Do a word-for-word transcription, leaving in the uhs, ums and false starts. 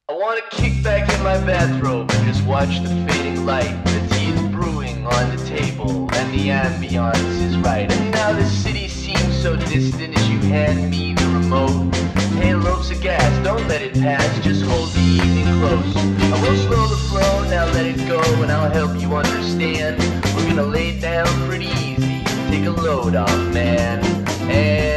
I wanna kick back in my bathrobe and just watch the fading light. The tea is brewing on the table and the ambiance is right. And now the city seems so distant as you hand me the remote. Hey, loaves of gas, don't let it pass, just hold the evening close. I will slow the flow, now let it go and I'll help you understand. We're gonna lay it down pretty easy, take a load off, man. And